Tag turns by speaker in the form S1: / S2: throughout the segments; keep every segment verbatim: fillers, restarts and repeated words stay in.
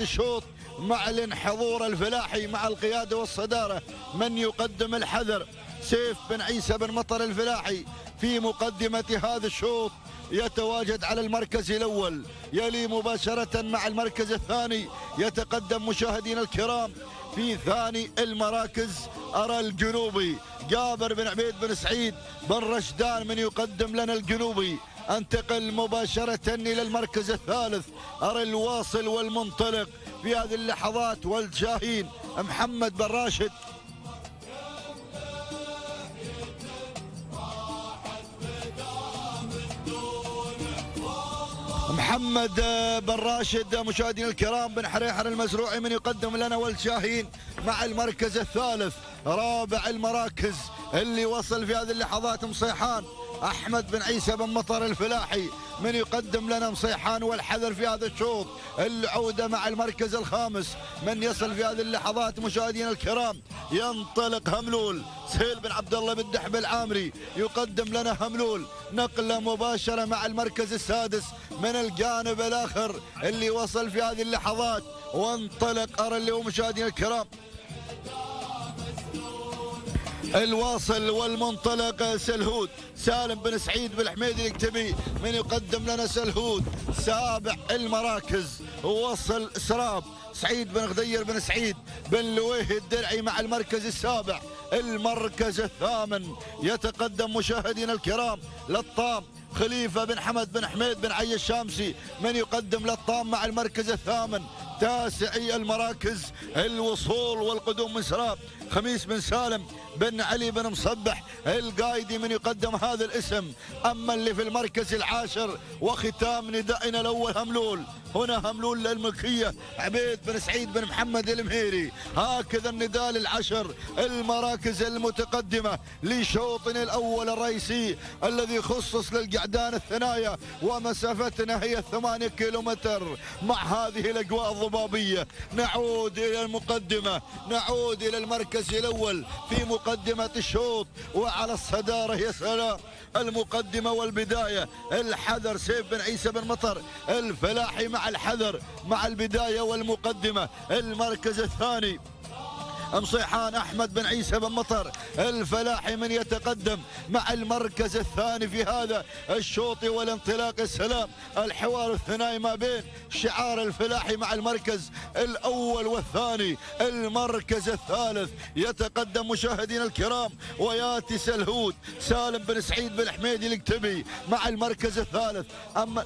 S1: الشوط معلن حضور الفلاحي مع القيادة والصدارة. من يقدم الحذر سيف بن عيسى بن مطر الفلاحي في مقدمة هذا الشوط، يتواجد على المركز الأول. يلي مباشرة مع المركز الثاني يتقدم مشاهدين الكرام في ثاني المراكز أرى الجنوبي جابر بن عبيد بن سعيد بن رشدان من يقدم لنا الجنوبي. انتقل مباشرة إلى المركز الثالث أرى الواصل والمنطلق في هذه اللحظات والشاهين محمد بن راشد محمد بن راشد مشاهدين الكرام بن حريحر المزروعي من يقدم لنا والشاهين مع المركز الثالث. رابع المراكز اللي وصل في هذه اللحظات مصيحان أحمد بن عيسى بن مطر الفلاحي من يقدم لنا مصيحان والحذر في هذا الشوط. العودة مع المركز الخامس من يصل في هذه اللحظات مشاهدين الكرام ينطلق هملول سهيل بن عبد الله بن دحب العامري يقدم لنا هملول. نقلة مباشرة مع المركز السادس من الجانب الآخر اللي وصل في هذه اللحظات وانطلق أرى اللي هو مشاهدين الكرام الواصل والمنطلق سلهود سالم بن سعيد بالحميدي الكتبي من يقدم لنا سلهود. سابع المراكز وصل سراب سعيد بن غدير بن سعيد بن لويه الدرعي مع المركز السابع. المركز الثامن يتقدم مشاهدينا الكرام للطام خليفة بن حمد بن حميد بن عي الشامسي من يقدم للطام مع المركز الثامن. تاسعي المراكز الوصول والقدوم من سراب خميس بن سالم بن علي بن مصبح القايدي من يقدم هذا الاسم. أما اللي في المركز العاشر وختام ندائنا الأول هملول، هنا هملول للملكية عبيد بن سعيد بن محمد المهيري. هكذا النداء للعشر المراكز المتقدمة لشوطنا الأول الرئيسي الذي خصص للقعدان الثنايا ومسافتنا هي ثمانية كيلومتر مع هذه الأجواء الضبابية. نعود إلى المقدمة، نعود إلى المركز الأول في مقدمة الشوط وعلى الصدارة يا سلام المقدمة والبداية. الحذر سيف بن عيسى بن مطر الفلاحي مع الحذر مع البداية والمقدمة. المركز الثاني مصيحان أحمد بن عيسى بن مطر الفلاحي من يتقدم مع المركز الثاني في هذا الشوط والانطلاق. السلام الحوار الثنائي ما بين شعار الفلاحي مع المركز الأول والثاني. المركز الثالث يتقدم مشاهدينا الكرام وياتي سلهود سالم بن سعيد بن حميدي الكتبي مع المركز الثالث. أما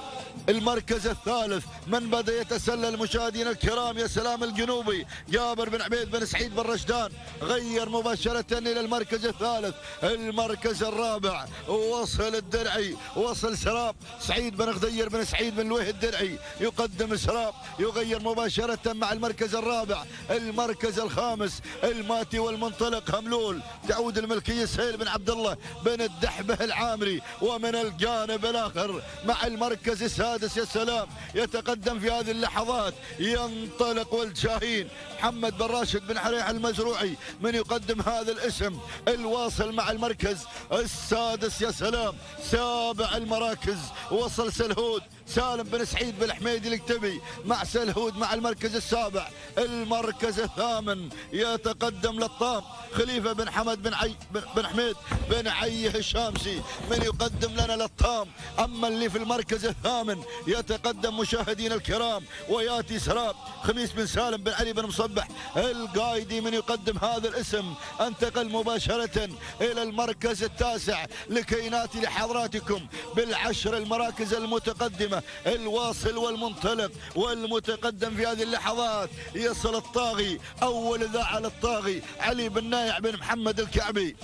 S1: المركز الثالث من بدأ يتسلل مشاهدينا الكرام يا سلام الجنوبي جابر بن عبيد بن سعيد بن رشدان غير مباشرة إلى المركز الثالث. المركز الرابع وصل الدرعي وصل سراب سعيد بن غدير بن سعيد بن لويه الدرعي يقدم سراب يغير مباشرة مع المركز الرابع. المركز الخامس الماتي والمنطلق هملول تعود الملكية سهيل بن عبد الله بن الدحبه العامري. ومن الجانب الآخر مع المركز السادس يا سلام يتقدم في هذه اللحظات ينطلق ولد شاهين محمد بن راشد بن حريح المزروعي من يقدم هذا الاسم. الواصل مع المركز السادس يا سلام. سابع المراكز وصل سلهود سالم بن سعيد بن حميدي الكتبي مع سلهود مع المركز السابع. المركز الثامن يتقدم للطام خليفة بن حمد بن عي بن حميد بن عيه الشامسي من يقدم لنا للطام. أما اللي في المركز الثامن يتقدم مشاهدينا الكرام وياتي سراب خميس بن سالم بن علي بن مصبح القايدي من يقدم هذا الاسم. انتقل مباشرة إلى المركز التاسع لكي ناتي لحضراتكم بالعشر المراكز المتقدمة. الواصل والمنطلق والمتقدم في هذه اللحظات يصل الطاغي أول ذا على الطاغي علي بن نايع بن محمد الكعبي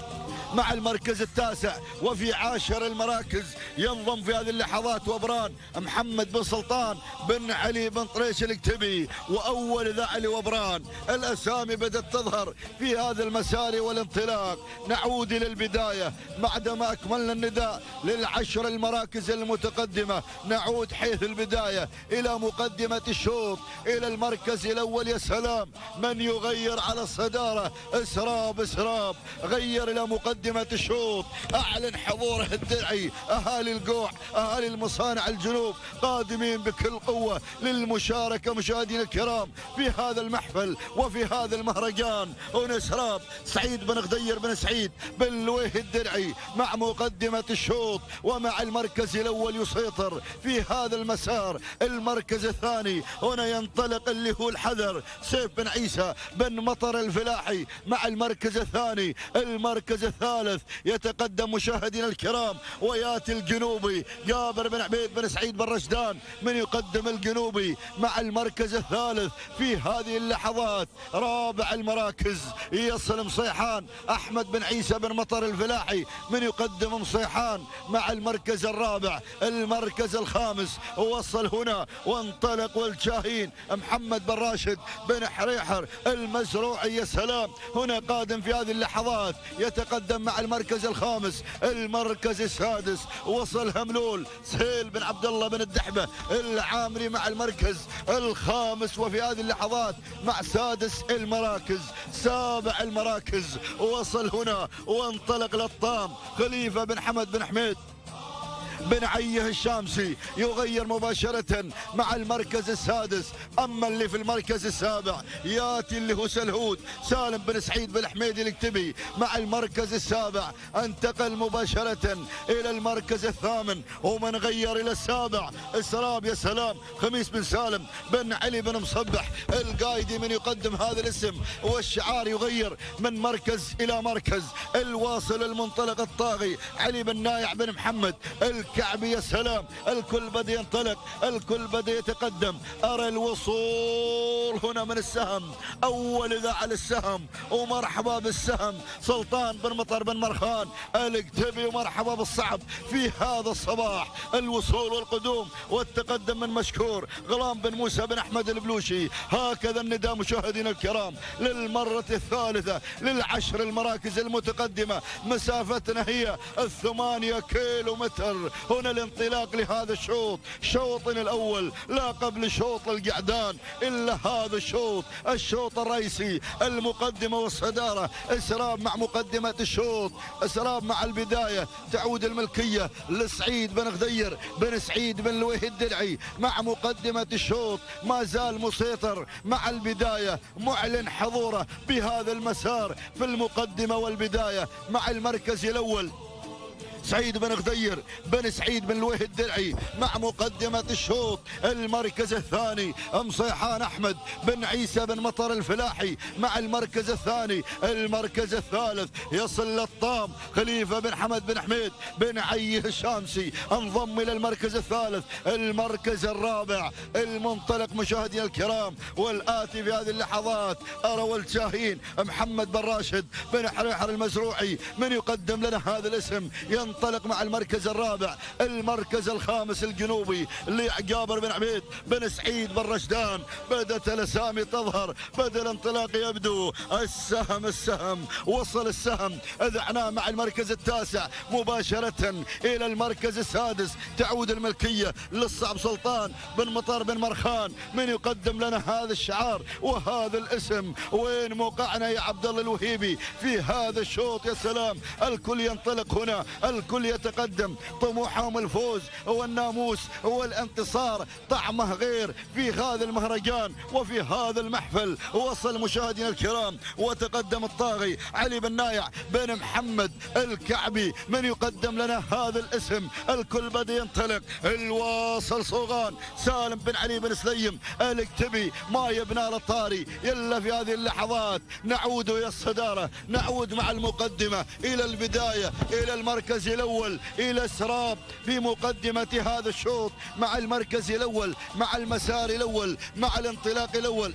S1: مع المركز التاسع. وفي عاشر المراكز ينضم في هذه اللحظات وبران محمد بن سلطان بن علي بن طريش الكتبي وأول ذا علي وبران. الأسامي بدأت تظهر في هذا المسار والانطلاق. نعود إلى البداية بعدما أكملنا النداء للعشر المراكز المتقدمة. نعود حيث البداية إلى مقدمة الشوط إلى المركز الأول يا سلام من يغير على الصدارة. إسراب إسراب غير إلى مقدمة مقدمة الشوط. أعلن حضوره الدرعي، أهالي القوع، أهالي المصانع الجنوب قادمين بكل قوة للمشاركة مشاهدينا الكرام في هذا المحفل وفي هذا المهرجان. هنا سراب سعيد بن غدير بن سعيد بن لويه الدرعي مع مقدمة الشوط، ومع المركز الأول يسيطر في هذا المسار. المركز الثاني هنا ينطلق اللي هو الحذر سيف بن عيسى بن مطر الفلاحي مع المركز الثاني. المركز الثالث يتقدم مشاهدينا الكرام وياتي الجنوبي جابر بن عبيد بن سعيد بن رشدان من يقدم الجنوبي مع المركز الثالث. في هذه اللحظات رابع المراكز يصل مصيحان أحمد بن عيسى بن مطر الفلاحي من يقدم مصيحان مع المركز الرابع. المركز الخامس وصل هنا وانطلق والشاهين محمد بن راشد بن حريحر المزروعي. يا سلام، هنا قادم في هذه اللحظات يتقدم مع المركز الخامس. المركز السادس وصل هملول سهيل بن عبد الله بن الدحبه العامري مع المركز الخامس. وفي هذه اللحظات مع سادس المراكز سابع المراكز وصل هنا وانطلق للطام خليفه بن حمد بن حميد بن عيه الشامسي يغير مباشرة مع المركز السادس. أما اللي في المركز السابع ياتي اللي هو سلهود سالم بن سعيد بن حميدي الكتبي مع المركز السابع. انتقل مباشرة إلى المركز الثامن ومن غير إلى السابع السراب. يا سلام، خميس بن سالم بن علي بن مصبح القايدي من يقدم هذا الاسم، والشعار يغير من مركز إلى مركز. الواصل المنطلق الطاغي علي بن نايع بن محمد الكعبي. يا سلام، الكل بدا ينطلق، الكل بدا يتقدم. أرى الوصول هنا من السهم، أول إذا على السهم ومرحبا بالسهم سلطان بن مطر بن مرخان الكتبي، ومرحبا بالصعب في هذا الصباح. الوصول والقدوم والتقدم من مشكور غلام بن موسى بن أحمد البلوشي. هكذا النداء مشاهدينا الكرام للمرة الثالثة للعشر المراكز المتقدمة. مسافتنا هي الثمانية كيلو متر. هنا الانطلاق لهذا الشوط، شوطنا الأول لا قبل شوط القعدان إلا هذا الشوط، الشوط الرئيسي المقدمة والصدارة. إسراب مع مقدمة الشوط، إسراب مع البداية تعود الملكية لسعيد بن غدير بن سعيد بن لويه الدرعي مع مقدمة الشوط. ما زال مسيطر مع البداية، معلن حضوره بهذا المسار في المقدمة والبداية مع المركز الأول سعيد بن غدير بن سعيد بن لويه الدرعي مع مقدمة الشوط. المركز الثاني مصيحان أحمد بن عيسى بن مطر الفلاحي مع المركز الثاني. المركز الثالث يصل للطام خليفة بن حمد بن حميد بن عيه الشامسي انضم إلى المركز الثالث. المركز الرابع المنطلق مشاهدينا الكرام والآتي في هذه اللحظات أروى الشاهين محمد بن راشد بن حريحر المزروعي من يقدم لنا هذا الاسم، ينطلق مع المركز الرابع. المركز الخامس الجنوبي اللي جابر بن عبيد بن سعيد بن رشدان. بدأت الأسامي تظهر، بدأ الانطلاق يبدو. السهم السهم وصل السهم، أذعناه مع المركز التاسع مباشرة إلى المركز السادس. تعود الملكية للصعب سلطان بن مطر بن مرخان من يقدم لنا هذا الشعار وهذا الاسم. وين موقعنا يا عبد الله الوهيبي في هذا الشوط؟ يا سلام، الكل ينطلق هنا، الكل يتقدم، طموحهم الفوز والناموس والانتصار. طعمه غير في هذا المهرجان وفي هذا المحفل. وصل مشاهدينا الكرام وتقدم الطاغي علي بن نايع بن محمد الكعبي من يقدم لنا هذا الاسم. الكل بدا ينطلق. الواصل صوغان سالم بن علي بن سليم الكتبي ما يبنى الطاري. يلا في هذه اللحظات نعود الى الصداره، نعود مع المقدمه الى البدايه، الى المركز الأول، إلى سراب في مقدمة هذا الشوط مع المركز الأول، مع المسار الأول، مع الانطلاق الأول.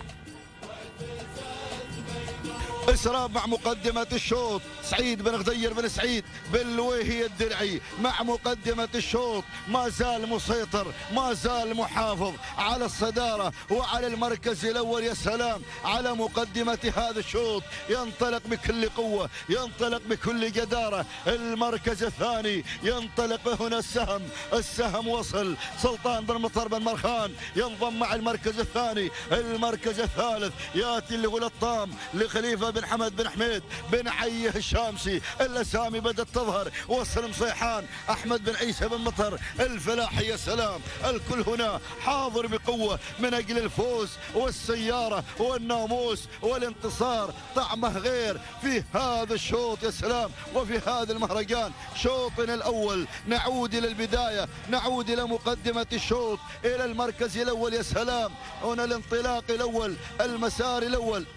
S1: إسراب مع مقدمة الشوط سعيد بن غدير بن سعيد بن لويه الدرعي مع مقدمة الشوط. ما زال مسيطر، ما زال محافظ على الصدارة وعلى المركز الأول. يا سلام على مقدمة هذا الشوط، ينطلق بكل قوة، ينطلق بكل جدارة. المركز الثاني ينطلق هنا السهم، السهم وصل سلطان بن مطر بن مرخان ينضم مع المركز الثاني. المركز الثالث ياتي اللي هو للطام لخليفة بن بن حمد بن حميد بن عيه الشامسي. الاسامي بدات تظهر. وصل مصيحان احمد بن عيسى بن مطر الفلاحي. يا سلام، الكل هنا حاضر بقوه من اجل الفوز والسياره والناموس والانتصار. طعمه غير في هذا الشوط. يا سلام، وفي هذا المهرجان شوطنا الاول. نعود الى البدايه، نعود الى مقدمه الشوط، الى المركز الاول. يا سلام، هنا الانطلاق الاول، المسار الاول،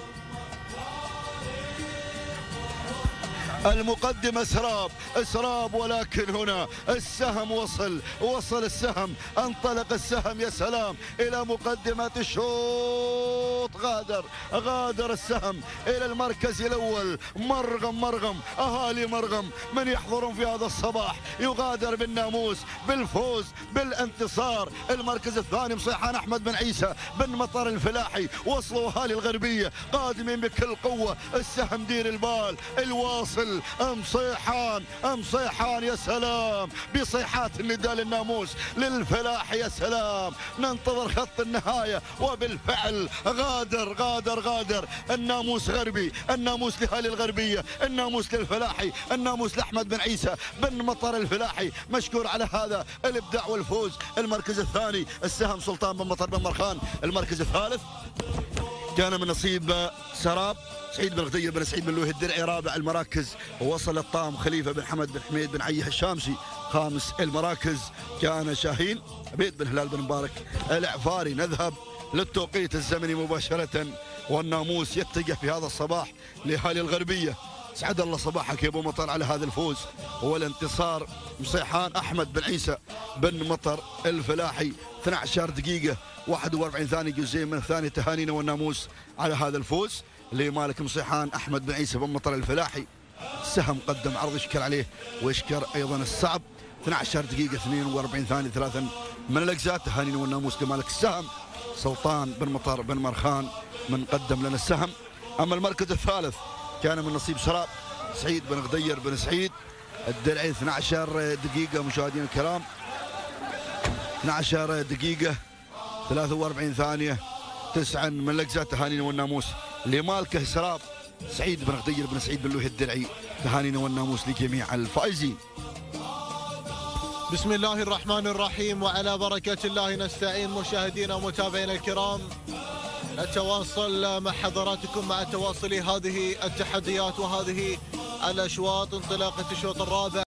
S1: المقدمة سراب سراب. ولكن هنا السهم وصل وصل السهم، انطلق السهم. يا سلام، إلى مقدمة الشوط. غادر غادر السهم إلى المركز الأول. مرغم مرغم أهالي مرغم من يحضرون في هذا الصباح يغادر بالناموس، بالفوز، بالانتصار. المركز الثاني مصيحان أحمد بن عيسى بن مطر الفلاحي. وصلوا أهالي الغربية قادمين بكل قوة. السهم دير البال الواصل مصيحان مصيحان. يا سلام، بصيحات النداء للناموس للفلاح. يا سلام، ننتظر خط النهاية. وبالفعل غادر غادر غادر الناموس غربي، الناموس لأهالي الغربية، الناموس للفلاحي، الناموس لأحمد بن عيسى بن مطر الفلاحي. مشكور على هذا الإبداع والفوز. المركز الثاني السهم سلطان بن مطر بن مرخان. المركز الثالث كان من نصيب سراب سعيد بن غدير بن سعيد بن لوهي الدرعي. رابع المراكز وصل الطام خليفة بن حمد بن حميد بن عيه الشامسي. خامس المراكز كان شاهين عبيد بن هلال بن مبارك العفاري. نذهب للتوقيت الزمني مباشرة، والناموس يتجه في هذا الصباح لأهالي الغربية. سعد الله صباحك يا ابو مطر على هذا الفوز والانتصار. مصيحان احمد بن عيسى بن مطر الفلاحي اثنتي عشرة دقيقة واحد وأربعين ثانية جزئين من الثاني. تهانينا والناموس على هذا الفوز لمالك مصيحان احمد بن عيسى بن مطر الفلاحي. السهم قدم عرض يشكر عليه ويشكر ايضا الصعب. اثنتي عشرة دقيقة اثنين وأربعين ثانية ثلاثا من الاجزاء. تهانينا والناموس لمالك السهم سلطان بن مطر بن مرخان من قدم لنا السهم. اما المركز الثالث كان من نصيب سراب سعيد بن غدير بن سعيد الدرعي. اثنتي عشرة دقيقة مشاهدينا الكرام، اثنتي عشرة دقيقة ثلاثة وأربعين ثانية تسعا من الأجزاء. تهانينا والناموس لمالكه سراب سعيد بن غدير بن سعيد بن لوهي الدرعي. تهانينا والناموس لجميع الفائزين.
S2: بسم الله الرحمن الرحيم، وعلى بركة الله نستعين. مشاهدينا ومتابعينا الكرام، نتواصل مع حضراتكم مع تواصل هذه التحديات وهذه الأشواط. انطلاقة الشوط الرابع